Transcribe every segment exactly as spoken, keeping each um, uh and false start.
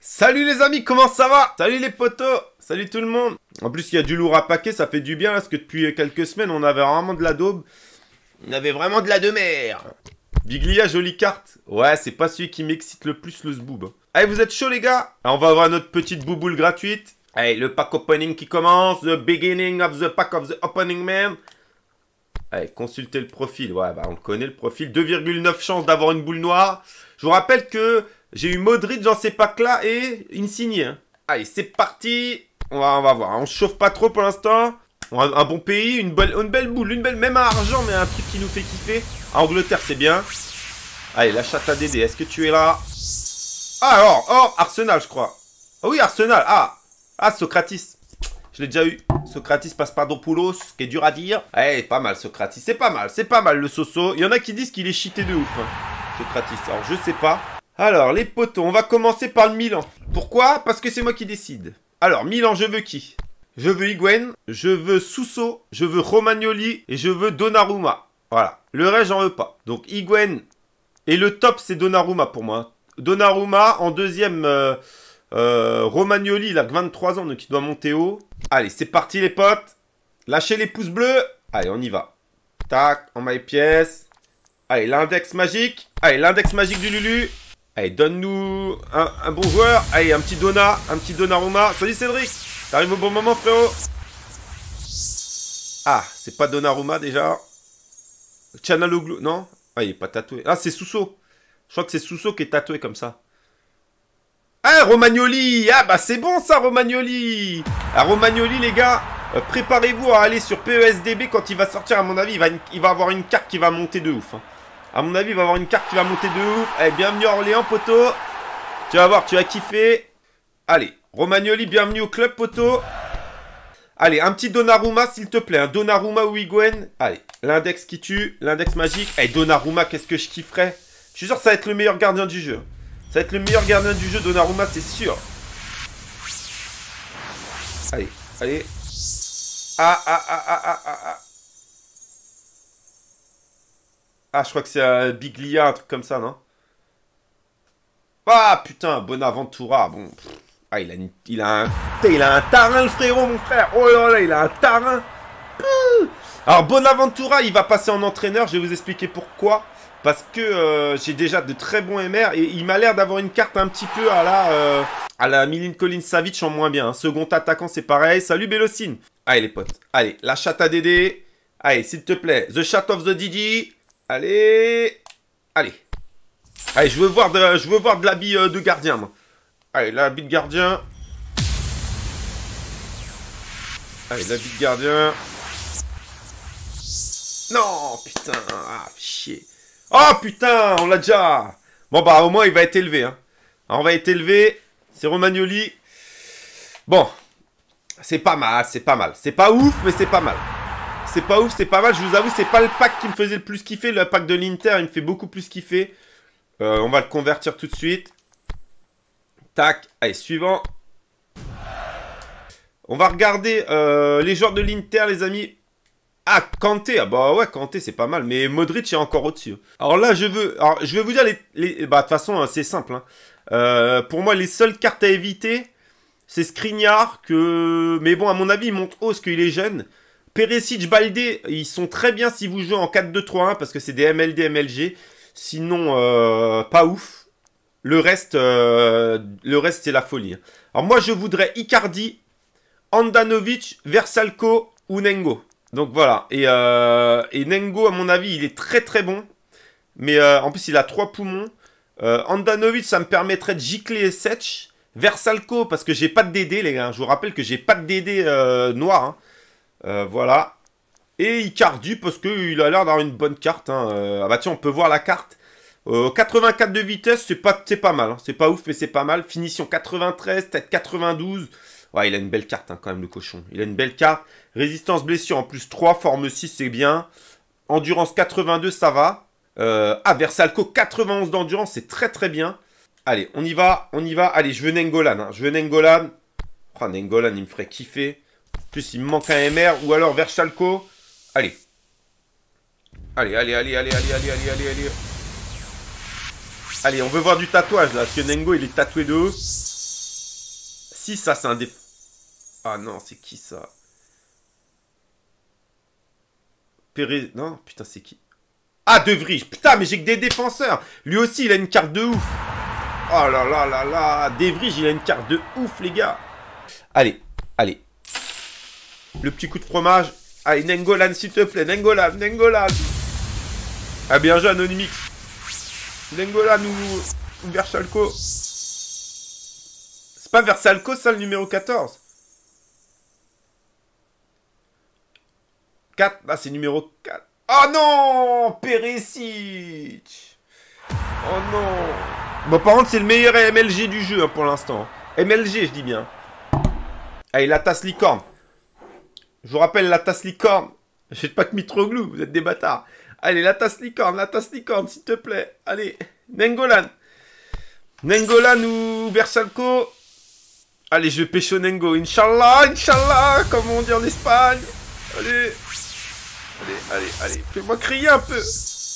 Salut les amis, comment ça va? Salut les potos, salut tout le monde. En plus il y a du lourd à paquer, ça fait du bien là, parce que depuis quelques semaines on avait vraiment de la daube. On avait vraiment de la demeure. Biglia, jolie carte. Ouais, c'est pas celui qui m'excite le plus, le zboob. Allez, vous êtes chaud les gars? On va avoir notre petite bouboule gratuite. Allez, le pack opening qui commence. The beginning of the pack of the opening, man. Allez, consultez le profil. Ouais, bah on le connaît le profil. deux virgule neuf chances d'avoir une boule noire. Je vous rappelle que j'ai eu Modric dans ces packs-là et Insigne. Hein. Allez, c'est parti. On va, on va voir. On se chauffe pas trop pour l'instant. Un, un bon pays, une belle, une belle boule, une belle, même à argent, mais un truc qui nous fait kiffer. Angleterre, c'est bien. Allez, la chatte à Dédé, est-ce que tu es là? Ah, alors, oh, Arsenal, je crois. Ah oui, Arsenal. Ah, ah, Socratis. Je l'ai déjà eu. Socratis Papadopoulos, qui est dur à dire. Eh, pas mal, Socratis. C'est pas mal, c'est pas mal, le Soso. Il y en a qui disent qu'il est cheaté de ouf, hein, Socratis. Alors, je sais pas. Alors, les potos, on va commencer par le Milan. Pourquoi? Parce que c'est moi qui décide. Alors, Milan, je veux qui? Je veux Higuain, je veux Suso, je veux Romagnoli et je veux Donnarumma. Voilà. Le reste, j'en veux pas. Donc, Higuain. Et le top, c'est Donnarumma pour moi. Donnarumma, en deuxième, euh, euh, Romagnoli, il a que vingt-trois ans, donc il doit monter haut. Allez, c'est parti les potes. Lâchez les pouces bleus. Allez, on y va. Tac, en my pièce. Allez, l'index magique. Allez, l'index magique du Lulu. Allez, donne-nous un, un bon joueur. Allez, un petit Donna, un petit Donnarumma. Salut Cédric. T'arrives au bon moment, frérot. Ah, c'est pas Donnarumma déjà. Chanaloglu, non? Ah, il est pas tatoué. Ah, c'est Suso. Je crois que c'est Suso qui est tatoué comme ça. Ah, Romagnoli. Ah, bah c'est bon ça, Romagnoli. Ah, Romagnoli, les gars, euh, préparez-vous à aller sur P E S D B quand il va sortir. À mon avis, il va, il va avoir une carte qui va monter de ouf. Hein. À mon avis, il va avoir une carte qui va monter de ouf. Allez, bienvenue à Orléans, poto. Tu vas voir, tu vas kiffer. Allez, Romagnoli, bienvenue au club, poto. Allez, un petit Donnarumma, s'il te plaît. Un Donnarumma ou Higuain. Allez, l'index qui tue, l'index magique. Allez, Donnarumma, qu'est-ce que je kifferais. Je suis sûr que ça va être le meilleur gardien du jeu. Ça va être le meilleur gardien du jeu, Donnarumma, c'est sûr. Allez, allez. Ah, ah, ah, ah, ah, ah, ah. Ah, je crois que c'est un Biglia, un truc comme ça, non? Ah, putain, Bonaventura, bon. Ah, il a, une, il a un... Il a un tarin, le frérot, mon frère. Oh là là, il a un tarin. Alors, Bonaventura, il va passer en entraîneur. Je vais vous expliquer pourquoi. Parce que euh, j'ai déjà de très bons M R. Et il m'a l'air d'avoir une carte un petit peu à la... Euh, à la Milinkovic Savic en moins bien. Hein. Second attaquant, c'est pareil. Salut, Bélocine. Allez, les potes. Allez, la chatte à Dédé. Allez, s'il te plaît. The Chat of the Didi. Allez. Allez. Allez, je veux voir de, je veux voir de l'habit euh, de gardien, moi. Allez, l'habit de gardien. Allez, l'habit de gardien. Non, putain. Ah, chier. Oh, putain, on l'a déjà. Bon, bah, au moins, il va être élevé. Hein. Alors, on va être élevé. C'est Romagnoli. Bon. C'est pas mal, c'est pas mal. C'est pas ouf, mais c'est pas mal. C'est pas ouf, c'est pas mal. Je vous avoue, c'est pas le pack qui me faisait le plus kiffer. Le pack de l'Inter, il me fait beaucoup plus kiffer. Euh, on va le convertir tout de suite. Tac. Allez, suivant. On va regarder euh, les joueurs de l'Inter, les amis. Ah, Kanté. Ah bah ouais, Kanté, c'est pas mal. Mais Modric est encore au-dessus. Alors là, je veux... Alors, je vais vous dire les... les... Bah, de toute façon, hein, c'est simple. Hein. Euh, pour moi, les seules cartes à éviter, c'est Skriniar. Que... Mais bon, à mon avis, il monte haut parce qu'il est jeune. Perisic, Baldé, ils sont très bien si vous jouez en quatre deux trois un parce que c'est des M L D, M L G. Sinon, euh, pas ouf. Le reste, euh, le reste c'est la folie. Alors moi, je voudrais Icardi, Andanovic, Versalco ou Nengo. Donc voilà. Et, euh, et Nengo, à mon avis, il est très très bon. Mais euh, en plus, il a trois poumons. Euh, Andanovic, ça me permettrait de gicler et Setch. Versalco, parce que j'ai pas de D D, les gars. Je vous rappelle que j'ai pas de D D euh, noir. Hein. Euh, voilà. Et Icardi, parce qu'il a l'air d'avoir une bonne carte. Hein. Euh, ah bah tiens, on peut voir la carte. Euh, quatre-vingt-quatre de vitesse, c'est pas, pas mal. Hein. C'est pas ouf, mais c'est pas mal. Finition quatre-vingt-treize, peut-être quatre-vingt-douze. Ouais, il a une belle carte hein, quand même, le cochon. Il a une belle carte. Résistance blessure en plus trois, forme six, c'est bien. Endurance quatre-vingt-deux, ça va. Euh, ah, Versalco, quatre-vingt-onze d'endurance, c'est très très bien. Allez, on y va, on y va. Allez, je veux Nengolan. Hein. Je veux Nengolan. Oh, Nengolan, il me ferait kiffer. En plus, il me manque un M R. Ou alors Versalco. Allez. Allez, allez, allez, allez, allez, allez, allez, allez, allez. Allez, on veut voir du tatouage, là. Parce que Nengo, il est tatoué de haut. Si, ça, c'est un des... Ah non, c'est qui, ça? Pérez... Non, putain, c'est qui? Ah, De Vries. Putain, mais j'ai que des défenseurs. Lui aussi, il a une carte de ouf. Oh là là là là. De Vries, il a une carte de ouf, les gars. Allez, allez. Le petit coup de fromage. Allez, Nengolan, s'il te plaît. Nengolan, Nengolan. Ah, bien joué, Anonymix. Nengolan ou, ou Verchalco. C'est pas Verchalco, ça, le numéro quatorze? quatre. Ah, c'est numéro quatre. Oh non, Perisic. Oh non. Bon, par contre, c'est le meilleur M L G du jeu hein, pour l'instant. M L G, je dis bien. Allez, la tasse licorne. Je vous rappelle, la tasse licorne. Je fais pas que Mitroglou, vous êtes des bâtards. Allez, la tasse licorne, la tasse licorne, s'il te plaît. Allez, Nengolan. Nengolan ou Verchalco. Allez, je vais pécho Nengo. Inch'Allah, Inch'Allah, comme on dit en Espagne. Allez. Allez, allez, allez. Fais-moi crier un peu.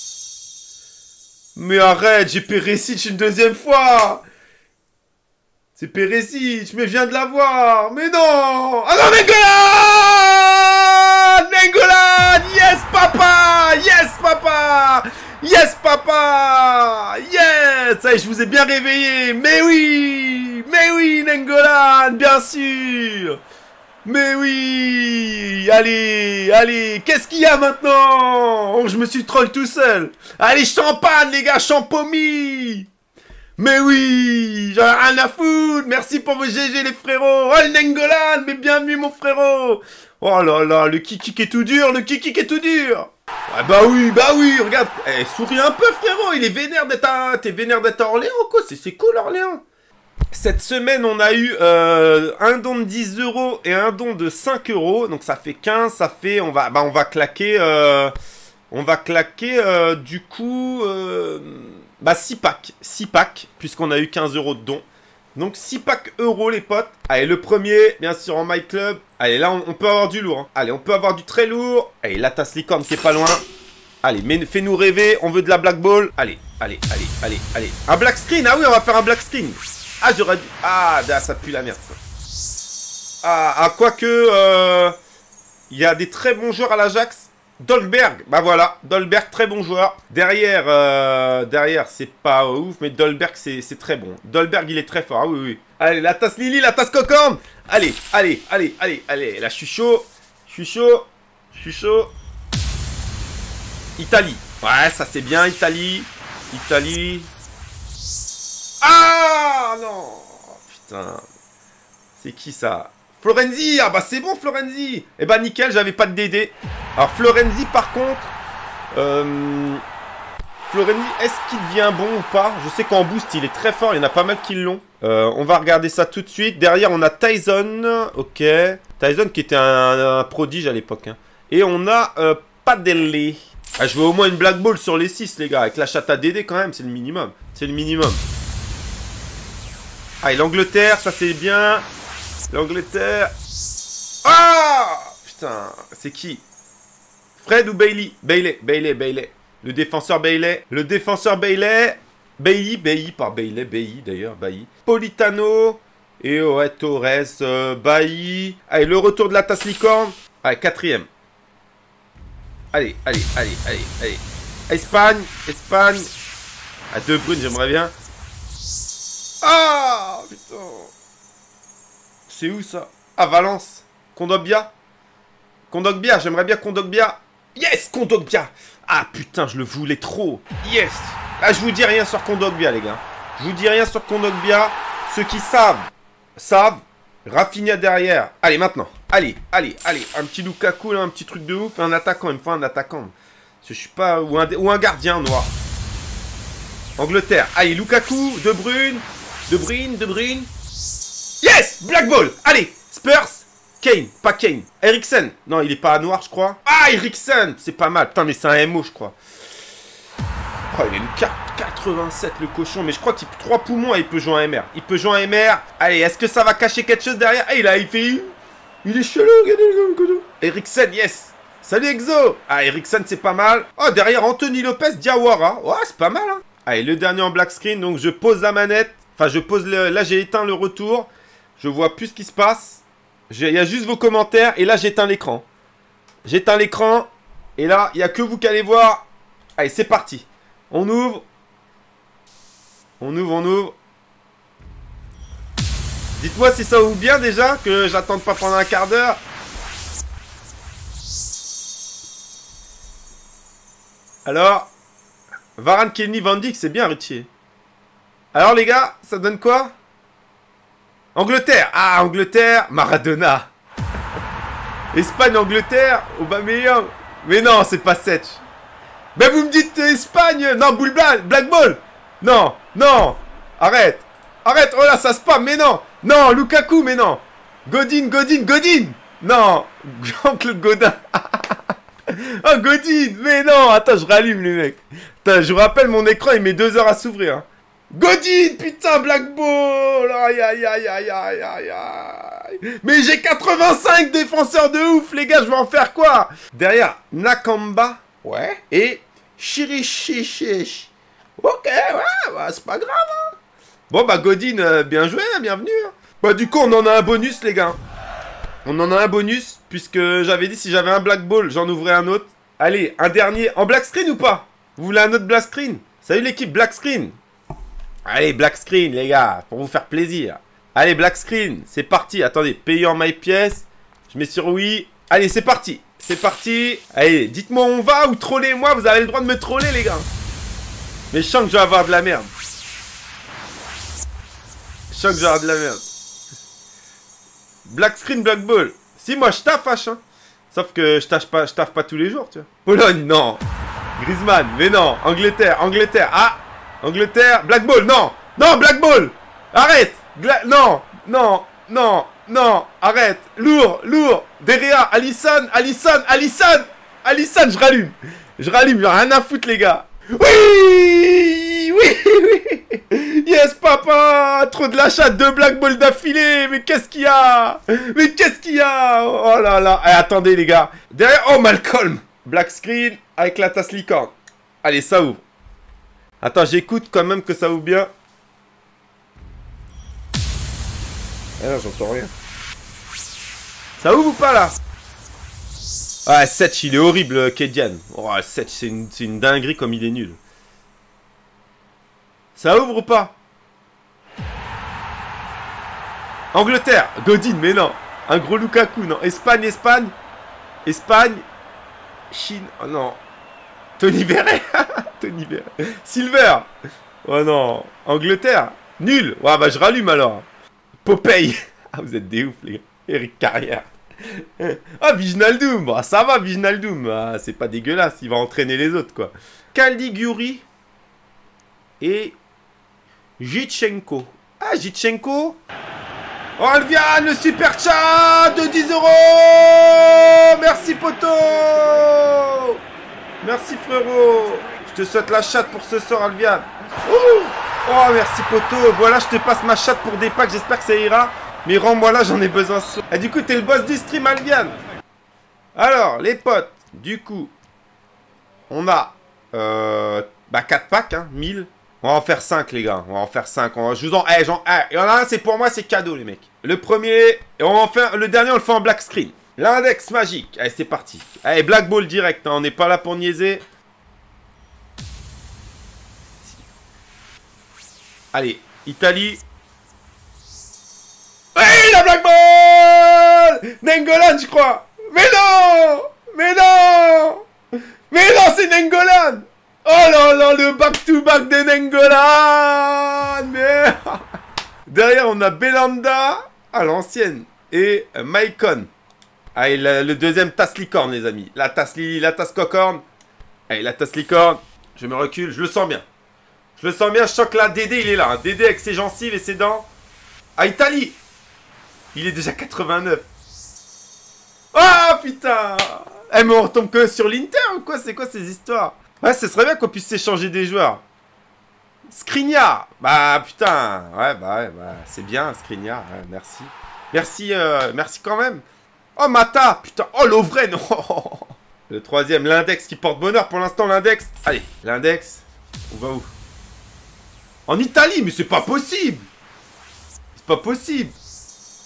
Mais arrête, j'ai Perisic une deuxième fois. C'est Perisic, mais je viens de l'avoir. Mais non. Ah non, Nengolan. Nengolan. Yes, papa. Yes, papa. Yes, papa. Yes. Allez, je vous ai bien réveillé. Mais oui. Mais oui, Nengolan, bien sûr. Mais oui. Allez, allez. Qu'est-ce qu'il y a maintenant? Oh, je me suis troll tout seul. Allez, champagne, les gars, champomis. Mais oui, j'en ai rien à foutre. Merci pour vos G G, les frérots. Oh, le Nengolan, mais bienvenue, mon frérot. Oh là là, le kiki qui est tout dur, le kiki qui est tout dur. Ah bah oui, bah oui, regarde. Eh, souris un peu, frérot. Il est vénère d'être à... T'es vénère d'être à Orléans, quoi. C'est cool, Orléans. Cette semaine, on a eu euh, un don de dix euros et un don de cinq euros. Donc, ça fait quinze. Ça fait... On va, bah, on va claquer... Euh, on va claquer, euh, du coup... Euh, bah, six packs. six packs, puisqu'on a eu quinze euros de dons. Donc, six packs euros, les potes. Allez, le premier, bien sûr, en My Club. Allez, là, on, on peut avoir du lourd. Hein. Allez, on peut avoir du très lourd. Allez, la tasse licorne qui est pas loin. Allez, fais-nous rêver. On veut de la Black Ball. Allez, allez, allez, allez, allez. Un black screen. Ah oui, on va faire un black screen. Ah, j'aurais dû... Ah, ça pue la merde, ça. Ah, ah quoique... Euh... Il y a des très bons joueurs à l'Ajax. Dolberg, bah voilà. Dolberg, très bon joueur. Derrière, euh... derrière, c'est pas ouf, mais Dolberg, c'est très bon. Dolberg, il est très fort. Ah oui, oui. Allez, la tasse Lily, la tasse Cocorne. Allez, allez, allez, allez, allez. Là, je suis chaud. Je suis chaud. Je suis chaud. Italie. Ouais, ça, c'est bien, Italie. Italie... Ah non. Putain. C'est qui ça? Florenzi. Ah bah c'est bon Florenzi. Eh bah nickel, j'avais pas de D D. Alors Florenzi par contre, euh, Florenzi, est-ce qu'il devient bon ou pas? Je sais qu'en boost il est très fort, il y en a pas mal qui l'ont. euh, On va regarder ça tout de suite. Derrière on a Tyson. Ok, Tyson qui était un, un prodige à l'époque hein. Et on a euh, Padelé. Ah, je veux au moins une Black Ball sur les six les gars. Avec la chatte à D D quand même, c'est le minimum. C'est le minimum. Ah, et l'Angleterre, ça c'est bien. L'Angleterre. Ah putain, c'est qui? Fred ou Bailey? Bailey, Bailey, Bailey. Le défenseur Bailey. Le défenseur Bailey. Bailly, Bailly, par Bailey, Bailly d'ailleurs, Bailly. Politano. Et ouais, Torres, euh, Bailly. Allez, le retour de la tasse licorne. Allez, quatrième. Allez, allez, allez, allez, allez. Espagne, Espagne. À De Bruyne, j'aimerais bien. Ah putain. C'est où ça? Ah, Valence. Kondogbia. Kondogbia, j'aimerais bien Kondogbia. Yes, Kondogbia. Ah putain, je le voulais trop. Yes. Là, je vous dis rien sur Kondogbia, les gars. Je vous dis rien sur Kondogbia. Ceux qui savent, savent. Rafinha derrière. Allez, maintenant. Allez, allez, allez. Un petit Lukaku, là, un petit truc de ouf. Un attaquant, il me faut un attaquant. Je suis pas... Ou un, ou un gardien noir. Angleterre. Allez, Lukaku, De Bruyne. De Bruyne, De Bruyne. Yes! Black Ball! Allez! Spurs! Kane, pas Kane. Eriksen. Non, il est pas à noir, je crois. Ah, Eriksen! C'est pas mal. Putain, mais c'est un M O, je crois. Oh, il a une carte quatre-vingt-sept, le cochon. Mais je crois qu'il a trois poumons et il peut jouer en M R. Il peut jouer en M R. Allez, est-ce que ça va cacher quelque chose derrière? Ah, il a, il fait... Il est chelou, regardez. Eriksen, yes! Salut, Exo! Ah, Eriksen, c'est pas mal. Oh, derrière, Anthony Lopez, Diawara. Ouais, c'est pas mal, hein. Allez, le dernier en black screen. Donc, je pose la manette. Enfin, je pose le... Là, j'ai éteint le retour. Je vois plus ce qui se passe. Il y a juste vos commentaires. Et là, j'éteins l'écran. J'éteins l'écran. Et là, il n'y a que vous qui allez voir. Allez, c'est parti. On ouvre. On ouvre, on ouvre. Dites-moi si ça ouvre bien déjà. Que j'attende pas pendant un quart d'heure. Alors, Varane, Kenny, Van Dijk, c'est bien, Richie. Alors, les gars, ça donne quoi? Angleterre. Ah, Angleterre, Maradona. Espagne, Angleterre, Aubameyang. Mais non, c'est pas Setch. Mais vous me dites euh, Espagne. Non, boule black, black ball. Non, non. Arrête. Arrête. Oh là, ça spam. Mais non. Non, Lukaku, mais non. Godin, Godin, Godin. Non. Jean-Claude Godin. Oh, Godin. Mais non. Attends, je rallume, les mecs. Attends, je vous rappelle, mon écran, il met deux heures à s'ouvrir. Godin, putain, Black Ball. Aïe, aïe, aïe, aïe, aïe, aïe, aïe. Mais j'ai quatre-vingt-cinq défenseurs de ouf, les gars, je vais en faire quoi? Derrière, Nakamba. Ouais. Et Chirichichichi. Ok, ouais, bah, c'est pas grave, hein. Bon, bah, Godin, euh, bien joué, hein, bienvenue. Hein. Bah, du coup, on en a un bonus, les gars. On en a un bonus, puisque j'avais dit si j'avais un Black Ball, j'en ouvrais un autre. Allez, un dernier. En black screen ou pas? Vous voulez un autre black screen? Salut l'équipe, black screen. Allez, black screen, les gars, pour vous faire plaisir. Allez, black screen, c'est parti. Attendez, payer en my pièce. Je mets sur oui. Allez, c'est parti. C'est parti. Allez, dites-moi où on va ou trollez-moi. Vous avez le droit de me troller, les gars. Mais je sens que je vais avoir de la merde. Je sens que je vais avoir de la merde. Black screen, black ball. Si, moi, je taffe, H, hein. Sauf que je taffe pas, je taffe pas tous les jours, tu vois. Pologne, non. Griezmann, mais non. Angleterre, Angleterre. Ah, Angleterre, black ball, non. Non, black ball. Arrête. Gla non, non, non, non. Arrête. Lourd, lourd. Derrière, Alisson, Alisson, Alisson. Alisson, je rallume. Je rallume, j'ai rien à foutre, les gars. Oui, oui, oui. Yes, papa. Trop de la chatte, deux black balls d'affilée. Mais qu'est-ce qu'il y a? Mais qu'est-ce qu'il y a? Oh là là. Eh, attendez, les gars. Derrière, oh, Malcolm. Black screen avec la tasse licorne. Allez, ça ouvre. Attends, j'écoute quand même que ça ouvre bien. Eh non, j'entends rien. Ça ouvre ou pas, là? Ah, Setch, il est horrible, Kedian. Oh, Setch, c'est une, une dinguerie comme il est nul. Ça ouvre ou pas? Angleterre, Godin, mais non. Un gros Lukaku, non. Espagne, Espagne. Espagne. Chine, oh non. Tony Verret. Tony Verret. Silver. Oh non. Angleterre. Nul. Ouais, bah je rallume alors. Popeye. Ah, vous êtes des ouf, les gars. Eric Carrière. Ah, Wijnaldum. Bah, ça va, Wijnaldum. Ah, c'est pas dégueulasse. Il va entraîner les autres, quoi. Caliguri. Et Jitchenko. Ah, Jitchenko. Oh, Alvian, le super chat de dix euros. Merci, poto. Merci, frérot. Je te souhaite la chatte pour ce soir, Alvian. Oh, oh, merci, poto. Voilà, je te passe ma chatte pour des packs. J'espère que ça ira. Mais rends-moi là, j'en ai besoin. Et du coup, t'es le boss du stream, Alvian. Alors, les potes, du coup, on a euh, bah, quatre packs, hein, mille. On va en faire cinq, les gars. On va en faire cinq. On va... Je vous en... Eh, genre... eh, il y en a un, c'est pour moi, c'est cadeau, les mecs. Le premier... Et on va en faire... Le dernier, on le fait en black screen. L'index magique. Allez, c'est parti. Allez, black ball direct. Hein. On n'est pas là pour niaiser. Allez, Italie. Ouais, la black ball Nengolan, je crois. Mais non. Mais non. Mais non, c'est Nengolan. Oh là là, le back-to-back de Nengolan. Merde. Derrière, on a Belanda à l'ancienne. Et Maicon. Allez, le, le deuxième tasse licorne, les amis. La tasse, la tasse cocorne. Allez, la tasse licorne. Je me recule, je le sens bien. Je le sens bien, je sens que là, Dédé, il est là. Hein. Dédé avec ses gencives et ses dents. Ah, Italie. Il est déjà quatre-vingt-neuf. Ah, oh, putain. Eh, mais on retombe que sur l'Inter ou quoi? C'est quoi ces histoires? Ouais, ce serait bien qu'on puisse s'échanger des joueurs. Skriniar. Bah, putain. Ouais, bah, ouais, bah c'est bien, Skriniar. Ouais, merci. Merci, euh, merci quand même. Oh, Mata. Putain. Oh, Lovren. Oh. Le troisième, l'index qui porte bonheur. Pour l'instant, l'index. Allez, l'index. On va où? En Italie, mais c'est pas possible. C'est pas possible.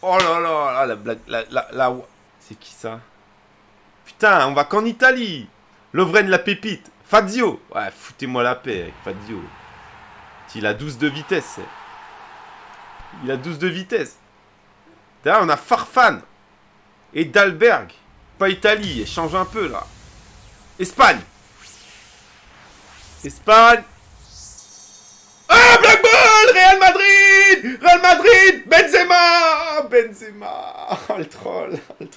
Oh là là, là la blague, la, la, la... C'est qui ça? Putain, on va qu'en Italie. Lovren la pépite. Fazio. Ouais, foutez-moi la paix avec Fazio. Il a douze de vitesse. Il a douze de vitesse. Derrière, on a Farfan. Et Dalberg. Pas Italie, change un peu là. Espagne. Espagne. Ah, Black Ball, Real Madrid. Real Madrid. Benzema. Benzema. Oh le troll. Oh le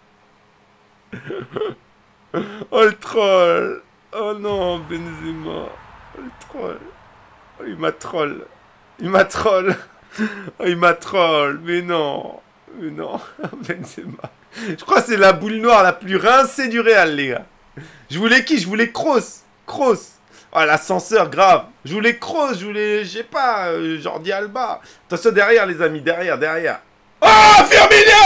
troll. Oh le troll. Oh non, Benzema. Oh le troll. Oh, il m'a troll. Il m'a troll. Oh, il m'a troll. Mais non. Mais non. Benzema. Je crois que c'est la boule noire la plus rincée du Real, les gars. Je voulais qui? Je voulais Kroos. Kroos. Oh, l'ascenseur, grave. Je voulais Kroos. Je voulais, je sais pas, euh, Jordi Alba. Attention, derrière, les amis. Derrière, derrière. Oh, Firmino!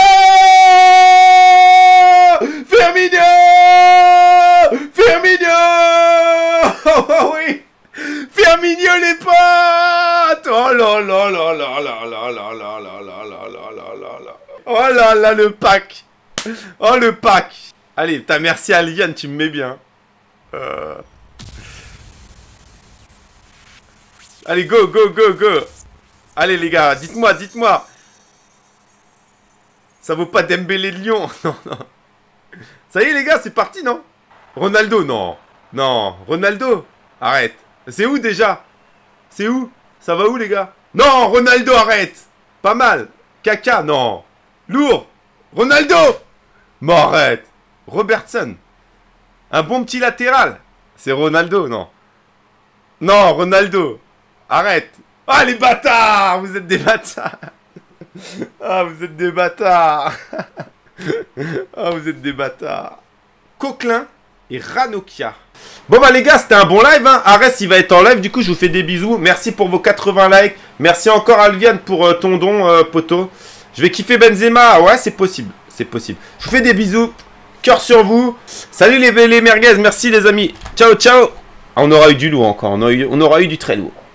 Firmino! Firmino! Oh, oh oui! Firmino, les potes! Oh là là là là là là là là là là là là là là là. Oh là là, le pack! Oh, le pack! Allez, putain, merci à Liane, tu me mets bien. Euh... Allez, go, go, go, go! Allez, les gars, dites-moi, dites-moi! Ça vaut pas Dembélé de Lyon? Non, non. Ça y est, les gars, c'est parti, non? Ronaldo, non. Non, Ronaldo. Arrête. C'est où, déjà? C'est où? Ça va où, les gars? Non, Ronaldo, arrête. Pas mal. Kaka, non. Lourd. Ronaldo. Bon, arrête. Robertson. Un bon petit latéral. C'est Ronaldo, non. Non, Ronaldo. Arrête. Ah, les bâtards. Vous êtes des bâtards. Ah, vous êtes des bâtards. Ah, vous êtes des bâtards. Coquelin et Ranocchia. Bon bah les gars, c'était un bon live, hein. Arès, il va être en live, du coup je vous fais des bisous. Merci pour vos quatre-vingts likes. Merci encore Alviane pour euh, ton don, euh, poteau. Je vais kiffer Benzema. Ouais, c'est possible, c'est possible. Je vous fais des bisous. Cœur sur vous. Salut les, les merguez, merci les amis. Ciao, ciao. Ah, on aura eu du lourd encore, on aura eu, on aura eu du très lourd.